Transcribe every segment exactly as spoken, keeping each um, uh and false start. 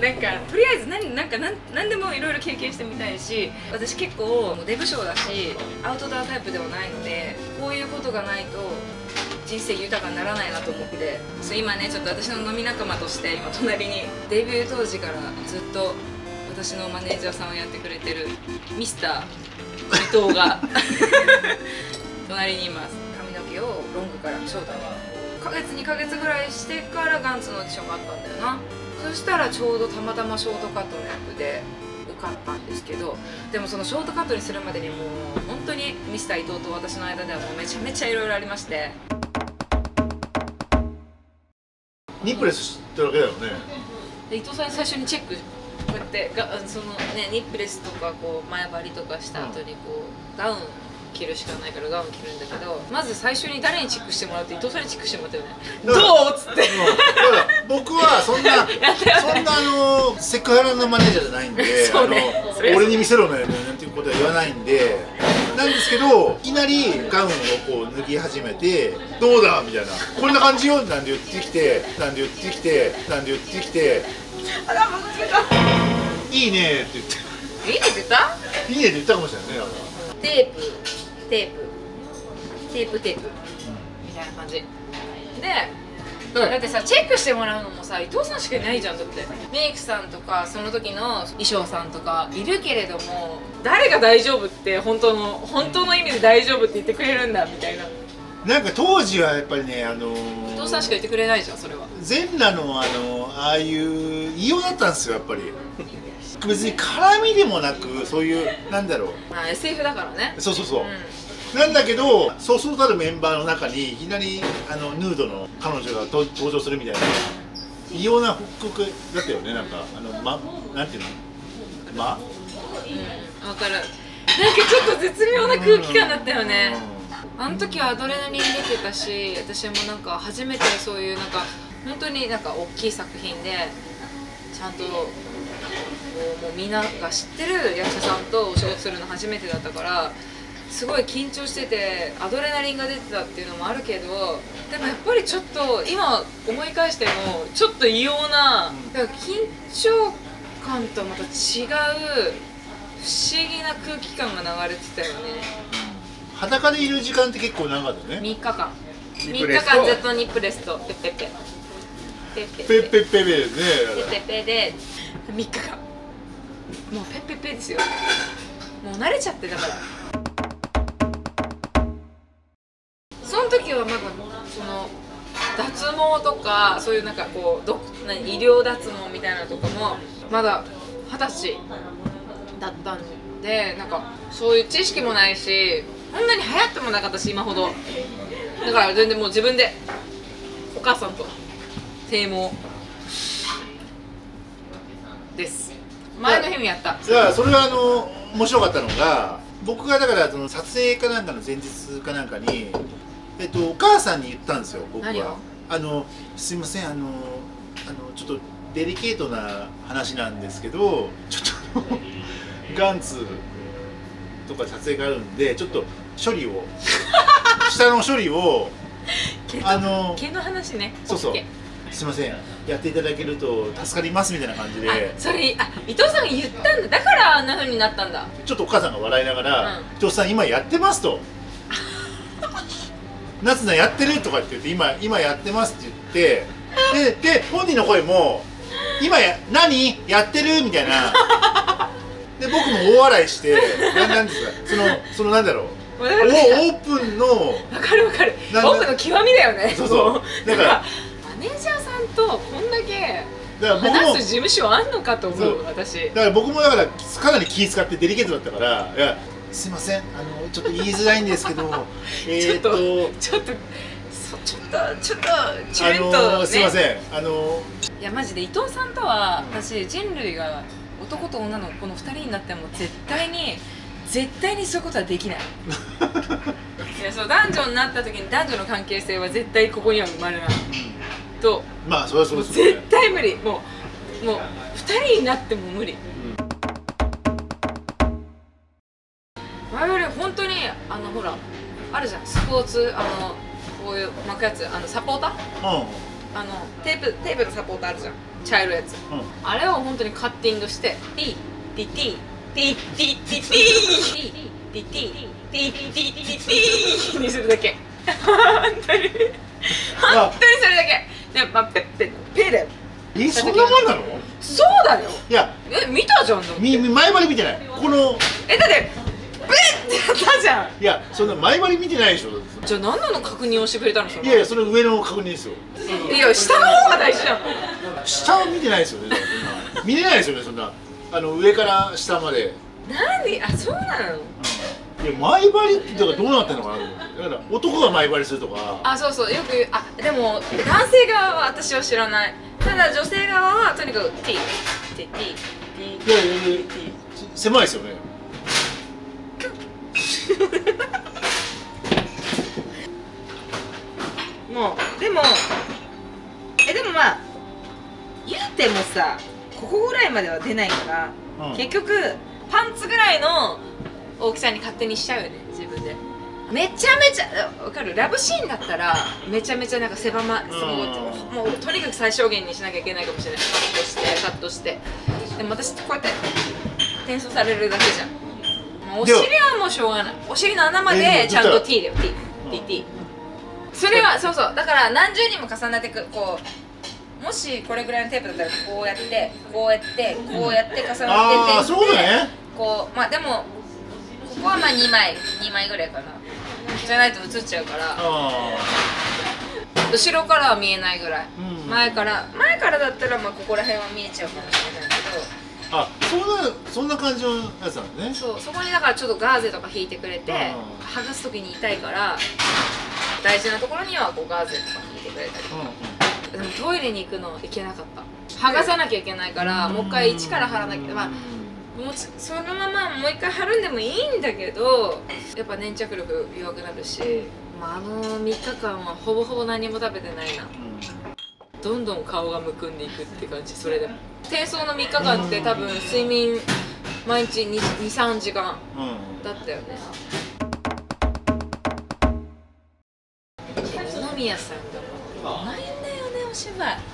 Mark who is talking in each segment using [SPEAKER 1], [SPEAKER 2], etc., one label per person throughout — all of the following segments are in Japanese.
[SPEAKER 1] なんかとりあえず何なんかなん何でもいろいろ経験してみたいし、私結構デブ症だしアウトドアタイプではないので、こういうことがないと人生豊かにならないなと思って、そう今ねちょっと私の飲み仲間として今隣にデビュー当時からずっと私のマネージャーさんをやってくれてるミスター伊藤が隣にいます。髪の毛をロングからショートにいっかげつにかげつぐらいしてからガンツのオーディションがあったんだよな。そしたらちょうどたまたまショートカットの役で受かったんですけど、でもそのショートカットにするまでにもう本当にミスター伊藤と私の間ではもうめちゃめちゃいろいろありまして。
[SPEAKER 2] ニップレス知ってるわけだよね。
[SPEAKER 1] 伊藤さんに最初にチェックこうやってがそのねニップレスとかこう前張りとかした後にこうガウン着るしかないからガウン着るんだけど、まず最初に誰にチェックしてもらうって伊藤さんにチェックしてもらったよね。どうっつって、うん、だ
[SPEAKER 2] から僕はそんなそんなあのセクハラのマネージャーじゃないんで、そうね、あの俺に見せろねなんていうことは言わないんでなんですけど、いきなりガウンをこう脱ぎ始めて「どうだ?」みたいな「こんな感じよ」なんで言ってきてなんで言ってきてなんで言ってきて「あら間違えたいいね」って言って
[SPEAKER 1] 「いいね」って言った
[SPEAKER 2] 「いいね」って言ったかもしれないね。だから
[SPEAKER 1] テープテープテープテープみたいな感じで、だってさチェックしてもらうのもさ伊藤さんしかいないじゃん。だってメイクさんとかその時の衣装さんとかいるけれども、誰が大丈夫って本当の本当の意味で大丈夫って言ってくれるんだみたいな。
[SPEAKER 2] なんか当時はやっぱりね、あのー、
[SPEAKER 1] 伊藤さんしか言ってくれないじゃん。それは
[SPEAKER 2] 全裸のあのああいう異様だったんですよやっぱり。別に絡みでもなくそういうなんだろう、
[SPEAKER 1] まあ エスエフ だからね。そう
[SPEAKER 2] そうそう、うん、なんだけどそうそうたるメンバーの中にいきなりあのヌードの彼女が登場するみたいな異様な復刻だったよね。なんかあのまなんていうのま
[SPEAKER 1] うん分かる。なんかちょっと絶妙な空気感だったよね。あの時はアドレナリン出てたし、私もなんか初めてそういうなんか本当になんか大きい作品でちゃんともうみんなが知ってる役者さんとお仕事するの初めてだったから、すごい緊張しててアドレナリンが出てたっていうのもあるけど、でもやっぱりちょっと今思い返してもちょっと異様な、だから緊張感とはまた違う不思議な空気感が流れてたよね。
[SPEAKER 2] 裸でいる時間って結構長かったね。
[SPEAKER 1] みっかかんみっかかんずっとニップレスとペッペッペ
[SPEAKER 2] ペッペッペペッペペですね。
[SPEAKER 1] ペッペッペでみっかかんもうペッペッペですよ。もう慣れちゃってだから。その時はまだその脱毛とかそういうなんかこうど何医療脱毛みたいなのとかもまだはたちだったんで、なんかそういう知識もないし、こんなに流行ってもなかったし今ほど。だから全然もう自分でお母さんと啓蒙です。前の日もやった。
[SPEAKER 2] いやそれはあの面白かったのが、僕がだからその撮影かなんかの前日かなんかに、えっとお母さんに言ったんですよ僕は。あのすいませんあのあのちょっとデリケートな話なんですけど、ちょっとガンツとか撮影があるんでちょっと処理を下の処理を
[SPEAKER 1] あの毛の話ね。
[SPEAKER 2] そうそう。すいませんやっていただけると助かりますみたいな感じで。
[SPEAKER 1] それあ伊藤さんが言ったんだ。だからあんな風になったんだ。
[SPEAKER 2] ちょっとお母さんが笑いながら「伊藤さん今やってます」と「夏菜やってる」とかって言って「今今やってます」って言ってでで本人の声も「今や何やってる」みたいなで僕も大笑いしてなんですかそのそのなんだろうオープンの
[SPEAKER 1] わかるわかるオープンの極みだよね。
[SPEAKER 2] そうそうだから
[SPEAKER 1] マネージャーさんとこんだけ話す事務所あんのかと思う私。
[SPEAKER 2] だから僕もだからかなり気使ってデリケートだったから「いやすいませんあのちょっと言いづらいんですけどえっと
[SPEAKER 1] ちょっとちょっとちょっとチュルンとね
[SPEAKER 2] すいませんあの
[SPEAKER 1] いやマジで伊藤さんとは私人類が男と女のこのふたりになっても絶対に絶対にそういうことはできない。いやそう男女になった時に男女の関係性は絶対ここには生まれないと。
[SPEAKER 2] まあそれはそうです
[SPEAKER 1] ね。絶対無理。もうもうふたりになっても無理。我々本当にあのほらあるじゃんスポーツあのこういう巻くやつあのサポーター、うん、 あのテープテープのサポートあるじゃん、茶色いやつ、あれを本当にカッティングしてティティティティティティティティティティティティティティにするだけ。本当に本当にそれだけ。ね、まあペッペペだよ。
[SPEAKER 2] え、そんなもんなの？
[SPEAKER 1] そうだよ。
[SPEAKER 2] いや、
[SPEAKER 1] え、見たじゃん。
[SPEAKER 2] み前張り見てない。この
[SPEAKER 1] え、だってベッってやったじゃん。
[SPEAKER 2] いや、そんな前張り見てないでしょ。
[SPEAKER 1] じゃあ何なの確認をしてくれたの？それ。
[SPEAKER 2] いやいや、それ上の確認ですよ。
[SPEAKER 1] いや、下の方が大事じゃん。
[SPEAKER 2] 下は見てないですよね。見れないですよね、そんな。あの上から下まで。
[SPEAKER 1] 何？あ、そうなの？
[SPEAKER 2] いや、前張りってだからどうなってんのかな。だから男が前張りするとか。
[SPEAKER 1] あ、そうそう、よく言う。あ、でも男性側は私は知らない。ただ女性側はとにかく T T T T。
[SPEAKER 2] いやいやいや、狭いですよね。
[SPEAKER 1] もうでもえでもまあ言うてもさ、ここぐらいまでは出ないから、うん、結局パンツぐらいの大きさに勝手にしちゃうよね、自分で。めちゃめちゃわかる。ラブシーンだったらめちゃめちゃなんか狭ま、すごい、もうとにかく最小限にしなきゃいけないかもしれない。カットしてカットして。でも私こうやって転送されるだけじゃん。もうお尻はもうしょうがない。お尻の穴までちゃんと T だよ。 T T T。それはそうそう、だから何重にも重ねていく。こうもしこれぐらいのテープだったらこうやってこうやってこうやって重ねていって、
[SPEAKER 2] ああそうだね。
[SPEAKER 1] こうまあでもここはまあにまいにまいぐらいかな、じゃないと映っちゃうから、後ろからは見えないぐらい、うん、前から前からだったらまあここら辺は見えちゃうかもしれないけど、
[SPEAKER 2] あ、そんなそんな感じのやつなんだね。
[SPEAKER 1] そう、そこにだからちょっとガーゼとか引いてくれて、剥がす時に痛いから大事なところにはこうガーゼとか引いてくれたり、うん、でもトイレに行くの行けなかった。剥がさなきゃいけないから、もう一回一から貼らなきゃ、まあもうそのままもう一回貼るんでもいいんだけど、やっぱ粘着力弱くなるし、まあ、あのみっかかんはほぼほぼ何も食べてないな。どんどん顔がむくんでいくって感じ。それでも転送のみっかかんって多分睡眠毎日に、さんじかんだったよね。二宮さんがうまいんだよね、お芝居。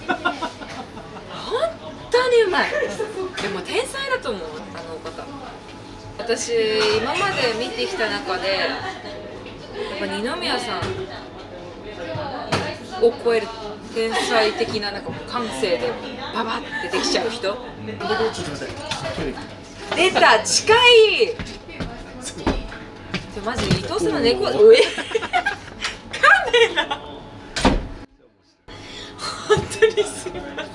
[SPEAKER 1] 本当にうまい。でも天才だと思う、あの方。私今まで見てきた中でやっぱ二宮さんを超える天才的な、なんかもう感性でババってできちゃう人。出た、近い。マジ伊藤さんの猫、上カメラ本当にすみません。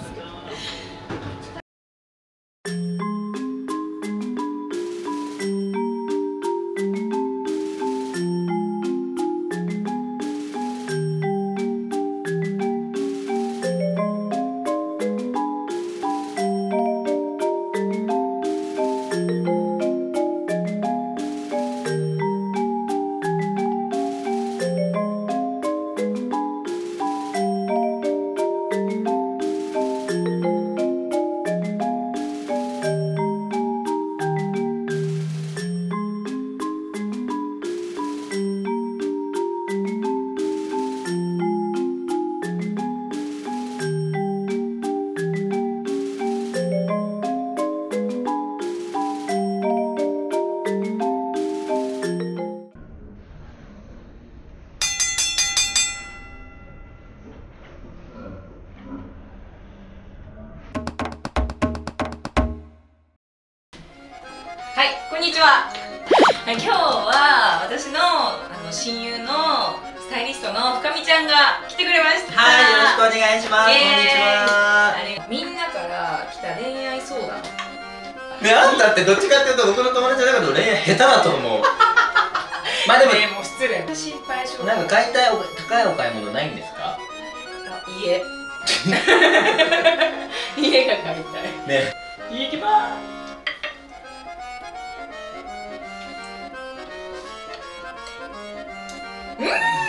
[SPEAKER 1] はい、こんにちは。今日は私のあの親友のスタイリストの深見ちゃんが来てくれました。
[SPEAKER 3] はい、よろしくお願いします。こんにちは。
[SPEAKER 1] みんなから来た恋愛相談。
[SPEAKER 3] ね、あんたってどっちかっていうと僕の友達だけど恋愛下手だと思う。まあでも、
[SPEAKER 1] えー、もう失礼。心配性。
[SPEAKER 3] なんか買いたいお高いお買い物ないんですか？
[SPEAKER 1] 家。家が買いたい。
[SPEAKER 3] ね。
[SPEAKER 1] 家行きまーす。うん。